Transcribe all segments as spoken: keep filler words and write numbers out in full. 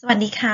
สวัสดีค่ะ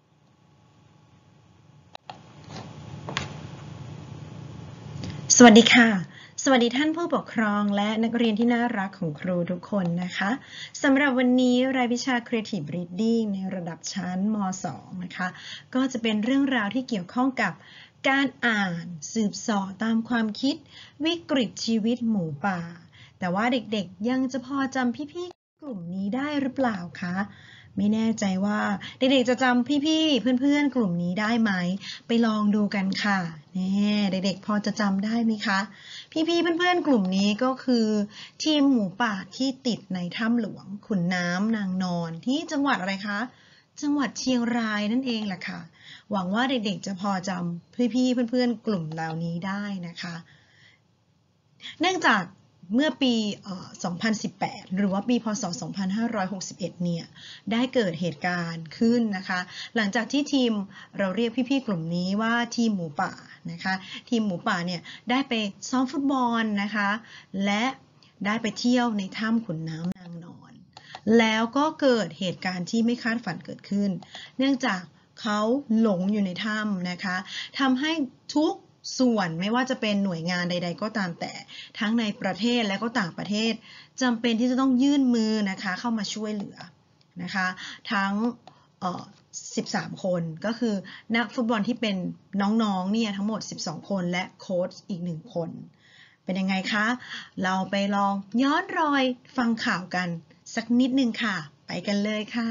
สวัสดีค่ะ สวัสดีท่านผู้ปกครองและนักเรียนที่น่ารักของครูทุกคนนะคะสำหรับวันนี้รายวิชา Creative Reading ในระดับชั้นม สอง นะคะก็จะเป็นเรื่องราวที่เกี่ยวข้องกับการอ่านสืบเสาะตามความคิดวิกฤตชีวิตหมูป่าแต่ว่าเด็กๆยังจะพอจำพี่ๆกลุ่มนี้ได้หรือเปล่าคะไม่แน่ใจว่าเด็กๆจะจำพี่ๆเพื่อนๆกลุ่มนี้ได้ไหมไปลองดูกันค่ะแน่เด็กๆพอจะจำได้ไหมคะพี่ๆเพื่อนๆกลุ่มนี้ก็คือทีมหมูป่าที่ติดในถ้ำหลวงขุนน้ำนางนอนที่จังหวัดอะไรคะจังหวัดเชียงรายนั่นเองแหละค่ะหวังว่าเด็กๆจะพอจำพี่ๆเพื่อนๆกลุ่มเหล่านี้ได้นะคะเนื่องจากเมื่อปีสองพันสิบแปดหรือว่าปีพ.ศ. สองพันห้าร้อยหกสิบเอ็ดเนี่ยได้เกิดเหตุการณ์ขึ้นนะคะหลังจากที่ทีมเราเรียกพี่ๆกลุ่มนี้ว่าทีมหมูป่านะคะทีมหมูป่าเนี่ยได้ไปซ้อมฟุตบอลนะคะและได้ไปเที่ยวในถ้ำขุนน้ำนางนอนแล้วก็เกิดเหตุการณ์ที่ไม่คาดฝันเกิดขึ้นเนื่องจากเขาหลงอยู่ในถ้ำนะคะทำให้ทุกส่วนไม่ว่าจะเป็นหน่วยงานใดๆก็ตามแต่ทั้งในประเทศและก็ต่างประเทศจำเป็นที่จะต้องยื่นมือนะคะเข้ามาช่วยเหลือนะคะทั้งสิบสามคนก็คือนักฟุตบอลที่เป็นน้องๆเนี่ยทั้งหมดสิบสองคนและโค้ชอีกหนึ่งคนเป็นยังไงคะเราไปลองย้อนรอยฟังข่าวกันสักนิดนึงค่ะไปกันเลยค่ะ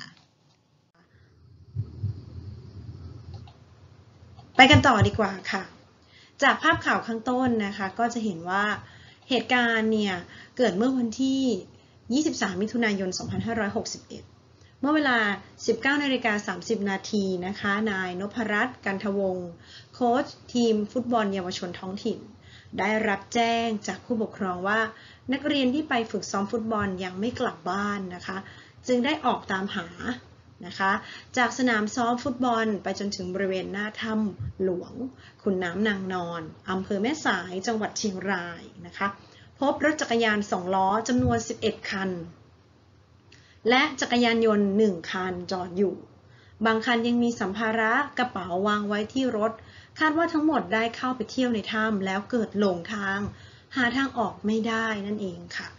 ไปกันต่อดีกว่าค่ะจากภาพข่าวข้างต้นนะคะก็จะเห็นว่าเหตุการณ์เนี่ยเกิดเมื่อวันที่ยี่สิบสามมิถุนายนสองพันห้าร้อยหกสิบเอ็ดเมื่อเวลา สิบเก้านาฬิกาสามสิบนาทีนะคะนายนพรัตน์กันทวงศ์โค้ชทีมฟุตบอลเยาวชนท้องถิ่นได้รับแจ้งจากผู้ปกครองว่านักเรียนที่ไปฝึกซ้อมฟุตบอลยังไม่กลับบ้านนะคะจึงได้ออกตามหานะคะจากสนามซ้อมฟุตบอลไปจนถึงบริเวณหน้าถ้ำหลวงขุนน้ำนางนอนอำเภอแม่สายจังหวัดเชียงรายนะคะพบรถจักรยานสองล้อจำนวนสิบเอ็ดคันและจักรยานยนต์หนึ่งคันจอดอยู่บางคันยังมีสัมภาระกระเป๋าวางไว้ที่รถคาดว่าทั้งหมดได้เข้าไปเที่ยวในถ้ำแล้วเกิดหลงทางหาทางออกไม่ได้นั่นเองค่ะ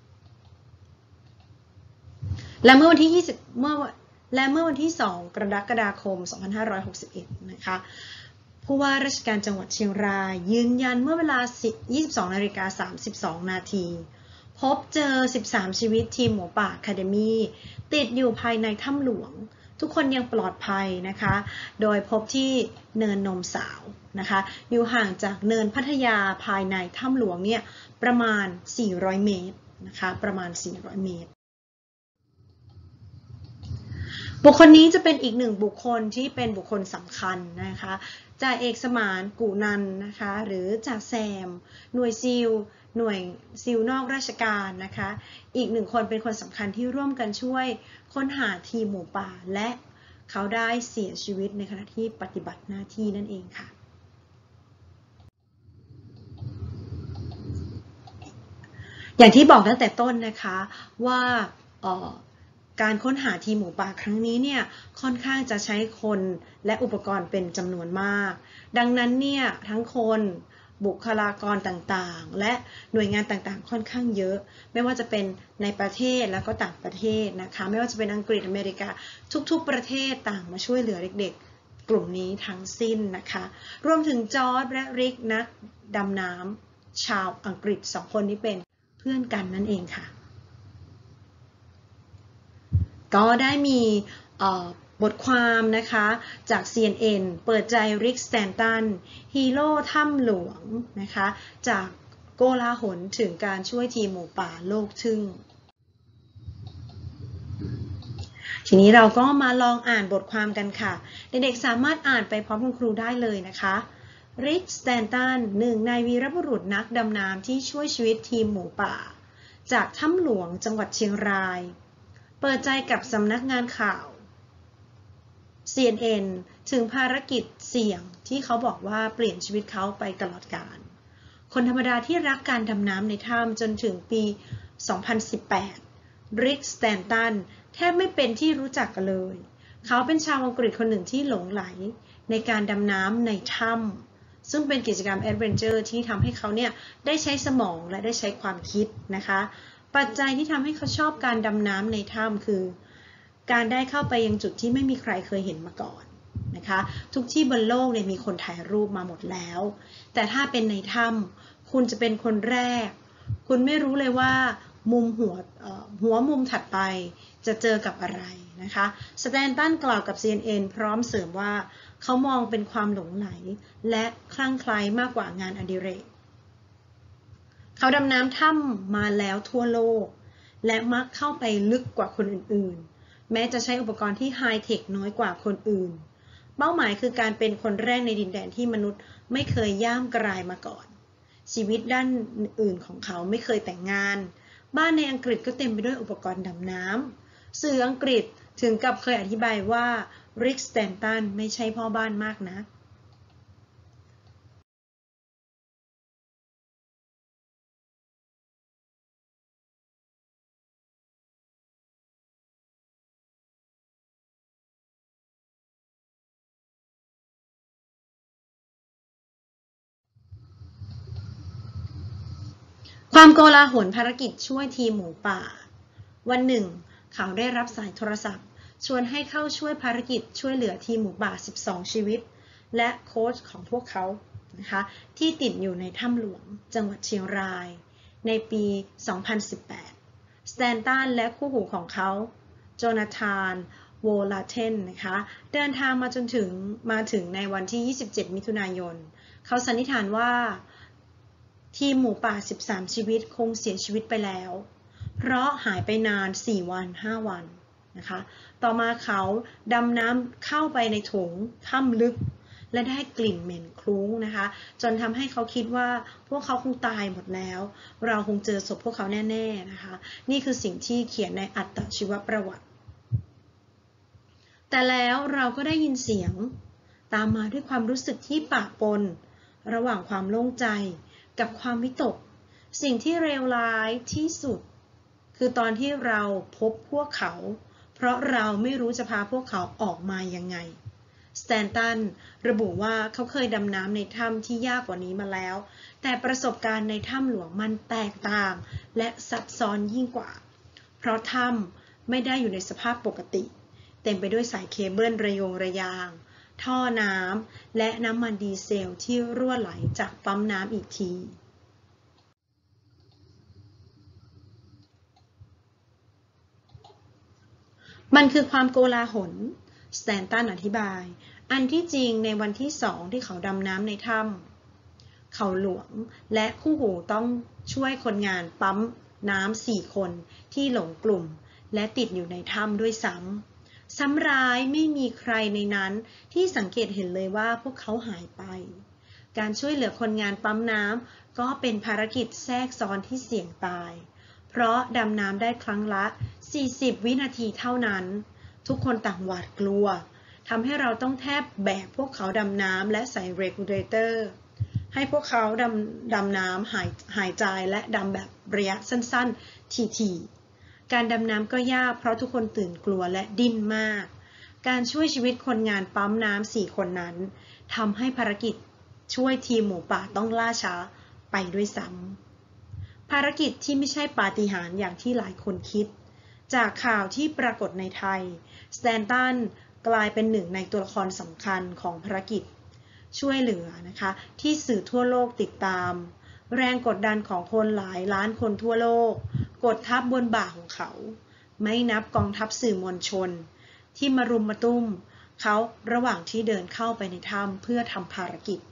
และเมื่อวันที่ยี่สิบเมื่อและเมื่อวันที่สองกรกฎาคมสองพันห้าร้อยหกสิบเอ็ดนะคะผู้ว่าราชการจังหวัดเชียงรายยืนยันเมื่อเวลายี่สิบสองนาฬิกาสามสิบสองนาทีพบเจอสิบสามชีวิตทีมหมูป่าอะคาเดมี่ติดอยู่ภายในถ้ำหลวงทุกคนยังปลอดภัยนะคะโดยพบที่เนินนมสาวนะคะอยู่ห่างจากเนินพัทยาภายในถ้ำหลวงเนี่ยประมาณสี่ร้อยเมตรนะคะประมาณสี่ร้อยเมตรบุคคลนี้จะเป็นอีกหนึ่งบุคคลที่เป็นบุคคลสำคัญนะคะจ่าเอกสมานกู่นันนะคะหรือจ่าแซมหน่วยซิลหน่วยซิลนอกราชการนะคะอีกหนึ่งคนเป็นคนสำคัญที่ร่วมกันช่วยค้นหาทีมหมูป่าและเขาได้เสียชีวิตในขณะที่ปฏิบัติหน้าที่นั่นเองค่ะอย่างที่บอกตั้งแต่ต้นนะคะว่าการค้นหาทีมหมูป่าครั้งนี้เนี่ยค่อนข้างจะใช้คนและอุปกรณ์เป็นจำนวนมากดังนั้นเนี่ยทั้งคนบุคลากรต่างๆและหน่วยงานต่างๆค่อนข้างเยอะไม่ว่าจะเป็นในประเทศแล้วก็ต่างประเทศนะคะไม่ว่าจะเป็นอังกฤษอเมริกาทุกๆประเทศต่างมาช่วยเหลือเด็กๆกลุ่มนี้ทั้งสิ้นนะคะรวมถึงจอร์จและริกนักดำน้ำชาวอังกฤษสองคนนี้เป็นเพื่อนกันนั่นเองค่ะก็ได้มีบทความนะคะจาก ซี เอ็น เอ็น เปิดใจริกสแตนตันฮีโร่ถ้ำหลวงนะคะจากโกลาหลถึงการช่วยทีมหมูป่าโลกทึ่งทีนี้เราก็มาลองอ่านบทความกันค่ะเด็กๆสามารถอ่านไปพร้อมคุณครูได้เลยนะคะริกสแตนตันหนึ่งในวีรบุรุษนักดำน้ำที่ช่วยชีวิตทีมหมูป่าจากถ้ำหลวงจังหวัดเชียงรายเปิดใจกับสำนักงานข่าว ซี เอ็น เอ็น ถึงภารกิจเสี่ยงที่เขาบอกว่าเปลี่ยนชีวิตเขาไปตลอดกาลคนธรรมดาที่รักการดำน้ำในถ้ำจนถึงปี สองพันสิบแปด ริก สแตนตันแทบไม่เป็นที่รู้จักกันเลยเขาเป็นชาวอังกฤษคนหนึ่งที่หลงไหลในการดำน้ำในถ้ำซึ่งเป็นกิจกรรมแอดเวนเจอร์ที่ทำให้เขาเนี่ยได้ใช้สมองและได้ใช้ความคิดนะคะปัจจัยที่ทำให้เขาชอบการดำน้ำในถ้ำคือการได้เข้าไปยังจุดที่ไม่มีใครเคยเห็นมาก่อนนะคะทุกที่บนโลกเนี่ยมีคนถ่ายรูปมาหมดแล้วแต่ถ้าเป็นในถ้ำคุณจะเป็นคนแรกคุณไม่รู้เลยว่ามุมหัวหัวมุมถัดไปจะเจอกับอะไรนะคะสแตนตันกล่าวกับ ซี เอ็น เอ็น พร้อมเสริมว่าเขามองเป็นความหลงไหลและคลั่งไคล้มากกว่างานอดิเรกเขาดำน้ำถ้ำมาแล้วทั่วโลกและมักเข้าไปลึกกว่าคนอื่นๆแม้จะใช้อุปกรณ์ที่ไฮเทคน้อยกว่าคนอื่นเป้าหมายคือการเป็นคนแรกในดินแดนที่มนุษย์ไม่เคยย่ามกรายมาก่อนชีวิตด้านอื่นของเขาไม่เคยแต่งงานบ้านในอังกฤษก็เต็มไปด้วยอุปกรณ์ดำน้ำสื่ออังกฤษถึงกับเคยอธิบายว่าริก สแตนตันไม่ใช่พ่อบ้านมากนะความโกลาหลภารกิจช่วยทีมหมูป่าวันหนึ่งเขาได้รับสายโทรศัพท์ชวนให้เข้าช่วยภารกิจช่วยเหลือทีมหมูป่าสิบสองชีวิตและโค้ชของพวกเขานะคะที่ติดอยู่ในถ้ำหลวงจังหวัดเชียงรายในปี สองพันสิบแปด สแตนตันและคู่หูของเขาโจนาธานโวลาเทนนะคะเดินทางมาจนถึงมาถึงในวันที่ ยี่สิบเจ็ด มิถุนายนเขาสันนิษฐานว่าทีมหมูป่าสิบสามชีวิตคงเสียชีวิตไปแล้วเพราะหายไปนานสี่วันห้าวันนะคะต่อมาเขาดำน้ำเข้าไปในโถงถ้ำลึกและได้กลิ่นเหม็นคลุ้งนะคะจนทำให้เขาคิดว่าพวกเขาคงตายหมดแล้วเราคงเจอศพพวกเขาแน่ๆนะคะนี่คือสิ่งที่เขียนในอัตชีวประวัติแต่แล้วเราก็ได้ยินเสียงตามมาด้วยความรู้สึกที่ปะปนระหว่างความโล่งใจกับความวิตกสิ่งที่เลวร้ายที่สุดคือตอนที่เราพบพวกเขาเพราะเราไม่รู้จะพาพวกเขาออกมายังไงสแตนตันระบุว่าเขาเคยดำน้ำในถ้ำที่ยากกว่านี้มาแล้วแต่ประสบการณ์ในถ้ำหลวงมันแตกต่างและซับซ้อนยิ่งกว่าเพราะถ้ำไม่ได้อยู่ในสภาพปกติเต็มไปด้วยสายเคเบิลระโยงระยางท่อน้ำและน้ำมันดีเซลที่รั่วไหลจากปั๊มน้ำอีกทีมันคือความโกลาหลสแตนตันอธิบายอันที่จริงในวันที่สองที่เขาดำน้ำในถ้ำเขาหลวงและคู่หูต้องช่วยคนงานปั๊มน้ำสี่คนที่หลงกลุ่มและติดอยู่ในถ้ำด้วยซ้ำซ้ำร้ายไม่มีใครในนั้นที่สังเกตเห็นเลยว่าพวกเขาหายไปการช่วยเหลือคนงานปั๊มน้ำก็เป็นภารกิจแทรกซ้อนที่เสี่ยงตายเพราะดำน้ำได้ครั้งละสี่สิบวินาทีเท่านั้นทุกคนต่างหวาดกลัวทำให้เราต้องแทบแบกพวกเขาดำน้ำและใส่เรกูเลเตอร์ให้พวกเขาดำดำน้ำหายหายใจและดำแบบระยะสั้นๆทีๆการดำน้ำก็ยากเพราะทุกคนตื่นกลัวและดิ้นมากการช่วยชีวิตคนงานปั๊มน้ำสี่คนนั้นทำให้ภารกิจช่วยทีมหมูป่าต้องล่าช้าไปด้วยซ้ำภารกิจที่ไม่ใช่ปาฏิหาริย์อย่างที่หลายคนคิดจากข่าวที่ปรากฏในไทยสแตนตันกลายเป็นหนึ่งในตัวละครสำคัญของภารกิจช่วยเหลือนะคะที่สื่อทั่วโลกติดตามแรงกดดันของคนหลายล้านคนทั่วโลกกดทับบนบ่าของเขาไม่นับกองทัพสื่อมวลชนที่มารุมมาตุ้มเขาระหว่างที่เดินเข้าไปในถ้ำเพื่อทำภารกิจ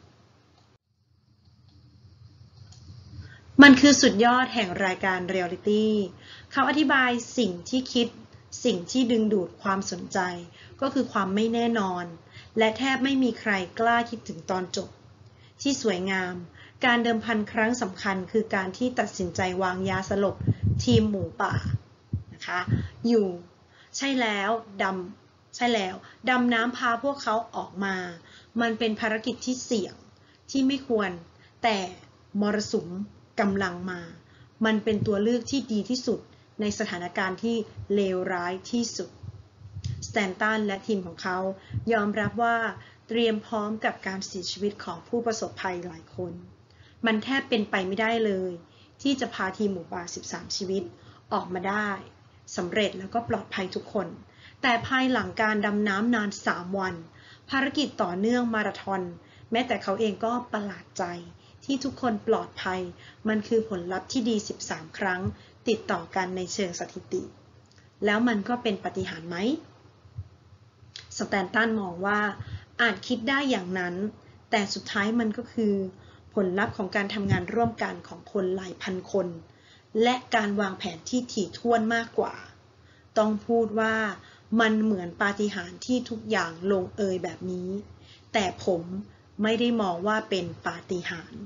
มันคือสุดยอดแห่งรายการเรียลลิตี้เขาอธิบายสิ่งที่คิดสิ่งที่ดึงดูดความสนใจก็คือความไม่แน่นอนและแทบไม่มีใครกล้าคิดถึงตอนจบที่สวยงามการเดิมพันครั้งสำคัญคือการที่ตัดสินใจวางยาสลบทีมหมูป่านะคะอยู่ใช่แล้วดำใช่แล้วดำน้ำพาพวกเขาออกมามันเป็นภารกิจที่เสี่ยงที่ไม่ควรแต่มรสุมกำลังมามันเป็นตัวเลือกที่ดีที่สุดในสถานการณ์ที่เลวร้ายที่สุดสสแตนตันและทีมของเขายอมรับว่าเตรียมพร้อมกับการเสียชีวิตของผู้ประสบภัยหลายคนมันแทบเป็นไปไม่ได้เลยที่จะพาทีมหมูป่าสิบสามชีวิตออกมาได้สำเร็จแล้วก็ปลอดภัยทุกคนแต่ภายหลังการดำน้ำนานสามวันภารกิจต่อเนื่องมาราธอนแม้แต่เขาเองก็ประหลาดใจที่ทุกคนปลอดภัยมันคือผลลัพธ์ที่ดีสิบสามครั้งติดต่อกันในเชิงสถิติแล้วมันก็เป็นปาฏิหาริย์ไหมสแตนตันมองว่าอาจคิดได้อย่างนั้นแต่สุดท้ายมันก็คือผลลัพธ์ของการทำงานร่วมกันของคนหลายพันคนและการวางแผนที่ถี่ถ้วนมากกว่าต้องพูดว่ามันเหมือนปาฏิหาริย์ที่ทุกอย่างลงเอยแบบนี้แต่ผมไม่ได้มองว่าเป็นปาฏิหาริย์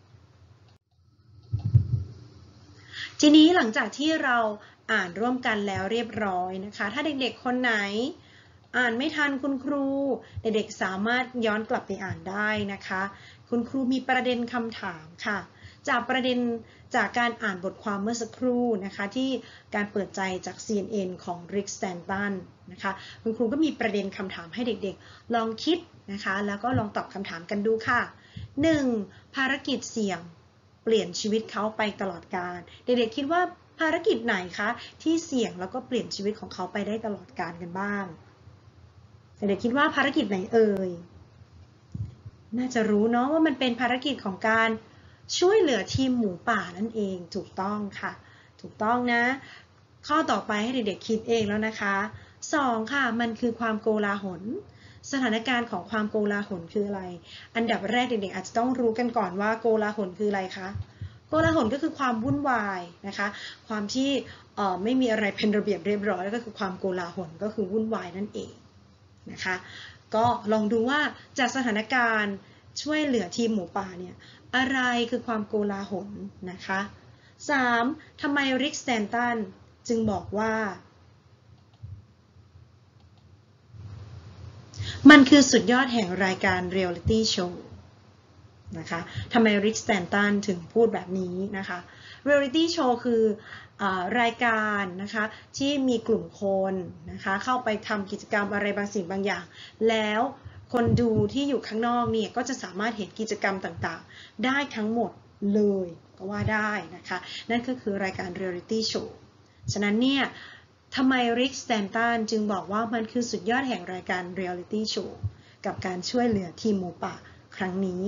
ทีนี้หลังจากที่เราอ่านร่วมกันแล้วเรียบร้อยนะคะถ้าเด็กๆคนไหนอ่านไม่ทันคุณครูเด็กๆสามารถย้อนกลับไปอ่านได้นะคะคุณครูมีประเด็นคำถามค่ะจากประเด็นจากการอ่านบทความเมื่อสักครู่นะคะที่การเปิดใจจาก ซี เอ็น เอ็น ของ Rick Stanton นะคะคุณครูก็มีประเด็นคำถามให้เด็กๆลองคิดนะคะแล้วก็ลองตอบคำถามกันดูค่ะ หนึ่ง ภารกิจเสี่ยงเปลี่ยนชีวิตเขาไปตลอดกาลเด็กๆคิดว่าภารกิจไหนคะที่เสี่ยงแล้วก็เปลี่ยนชีวิตของเขาไปได้ตลอดกาลกันบ้างเด็กๆคิดว่าภารกิจไหนเอ่ยน่าจะรู้เนาะว่ามันเป็นภารกิจของการช่วยเหลือทีมหมูป่านั่นเองถูกต้องค่ะถูกต้องนะข้อต่อไปให้เด็กๆคิดเองแล้วนะคะสองค่ะมันคือความโกลาหลสถานการณ์ของความโกลาหลคืออะไรอันดับแรกเด็กๆอาจจะต้องรู้กันก่อนว่าโกลาหลคืออะไรคะโกลาหลก็คือความวุ่นวายนะคะความที่ไม่มีอะไรเป็นระเบียบเรียบร้อยก็คือความโกลาหลก็คือวุ่นวายนั่นเองนะคะก็ลองดูว่าจากสถานการณ์ช่วยเหลือทีมหมูป่าเนี่ยอะไรคือความโกลาหลนะคะสามทำไมริก สแตนตันจึงบอกว่ามันคือสุดยอดแห่งรายการเรียลลิตี้โชว์นะคะทำไมริก สแตนตันถึงพูดแบบนี้นะคะเรียลลิตี้โชว์คือรายการนะคะที่มีกลุ่มคนนะคะเข้าไปทำกิจกรรมอะไรบางสิ่งบางอย่างแล้วคนดูที่อยู่ข้างนอกเนี่ยก็จะสามารถเห็นกิจกรรมต่างๆได้ทั้งหมดเลยก็ว่าได้นะคะนั่นก็คือรายการเรียลลิตี้โชว์ฉะนั้นเนี่ยทำไมริก สแตนตันจึงบอกว่ามันคือสุดยอดแห่งรายการเรียลลิตี้โชว์กับการช่วยเหลือทีมหมูป่าครั้งนี้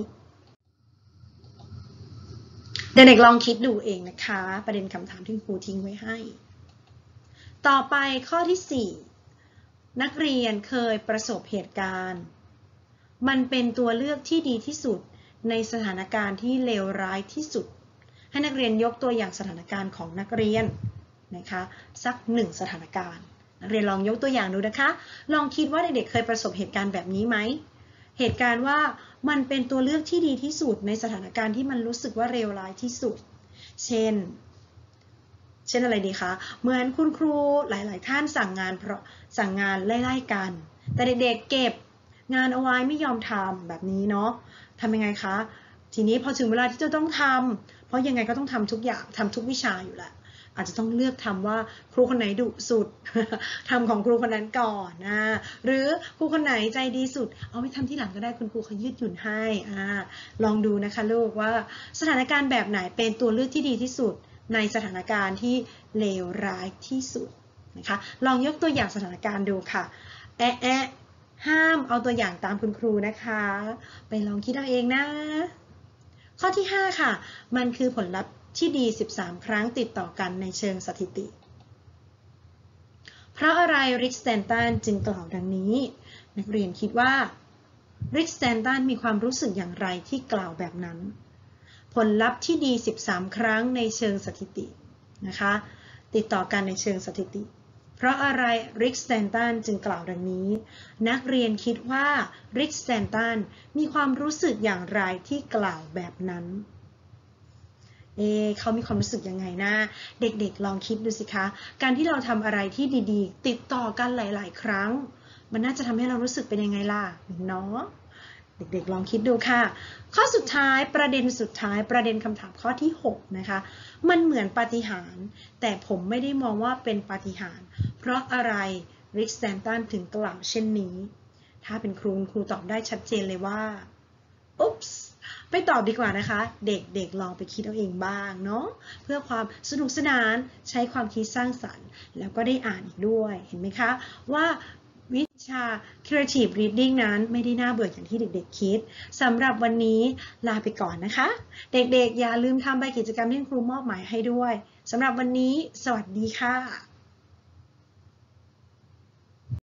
เด็กๆลองคิดดูเองนะคะประเด็นคำถามที่ครูทิ้งไว้ให้ต่อไปข้อที่สี่นักเรียนเคยประสบเหตุการณ์มันเป็นตัวเลือกที่ดีที่สุดในสถานการณ์ที่เลวร้ายที่สุดให้นักเรียนยกตัวอย่างสถานการณ์ของนักเรียนนะคะสักหนึ่งสถานการณ์นักเรียนลองยกตัวอย่างดูนะคะลองคิดว่าเด็กๆเคยประสบเหตุการณ์แบบนี้ไหมเหตุการณ์ว่ามันเป็นตัวเลือกที่ดีที่สุดในสถานการณ์ที่มันรู้สึกว่าเลวร้ายที่สุดเช่นเช่นอะไรดีคะเหมือนคุณครูหลายๆท่านสั่งงานเพราะสั่งงานไล่ๆกันแต่เด็กๆเก็บงานเอาไว้ไม่ยอมทำแบบนี้เนาะทำยังไงคะทีนี้พอถึงเวลาที่จะต้องทำเพราะยังไงก็ต้องทำทุกอย่างทำทุกวิชาอยู่แหละอาจจะต้องเลือกทำว่าครูคนไหนดุสุด ทำของครูคนนั้นก่อนนะหรือครูคนไหนใจดีสุดเอาไปทำที่หลังก็ได้คุณครูเขายืดหยุ่นให้อ่าลองดูนะคะลูกว่าสถานการณ์แบบไหนเป็นตัวเลือกที่ดีที่สุดในสถานการณ์ที่เลวร้ายที่สุดนะคะลองยกตัวอย่างสถานการณ์ดูค่ะแอะแอะห้ามเอาตัวอย่างตามคุณครูนะคะไปลองคิดเอาเองนะข้อที่ห้าค่ะมันคือผลลัพธ์ที่ดีสิบสามครั้งติดต่อกันในเชิงสถิติเพราะอะไรริก สแตนตันจึงกล่าวดังนี้นักเรียนคิดว่าริก สแตนตันมีความรู้สึกอย่างไรที่กล่าวแบบนั้นผลลัพธ์ที่ดีสิบสามครั้งในเชิงสถิตินะคะติดต่อกันในเชิงสถิติเพราะอะไรริก สแตนตันจึงกล่าวดังนี้นักเรียนคิดว่าริก สแตนตันมีความรู้สึกอย่างไรที่กล่าวแบบนั้นเอเขามีความรู้สึกยังไงนะเด็กๆลองคิดดูสิคะการที่เราทำอะไรที่ดีๆติดต่อกันหลายๆครั้งมันน่าจะทำให้เรารู้สึกเป็นยังไงล่ะเนาะเด็กๆลองคิดดูค่ะข้อสุดท้ายประเด็นสุดท้ายประเด็นคำถามข้อที่หกนะคะมันเหมือนปาฏิหาริย์แต่ผมไม่ได้มองว่าเป็นปาฏิหาริย์เพราะอะไรริกสแตนตันถึงกล่าวเช่นนี้ถ้าเป็นครูครูตอบได้ชัดเจนเลยว่าอุ๊ปส์ไม่ตอบดีกว่านะคะเด็กๆลองไปคิดเอาเองบ้างเนาะเพื่อความสนุกสนานใช้ความคิดสร้างสรรค์แล้วก็ได้อ่านอีกด้วยเห็นไหมคะว่าวิชา Creative Reading นั้นไม่ได้น่าเบื่ออย่างที่เด็กๆคิดสำหรับวันนี้ลาไปก่อนนะคะเด็กๆอย่าลืมทำใบกิจกรรมที่ครูมอบหมายให้ด้วยสำหรับวันนี้สวัสดีค่ะ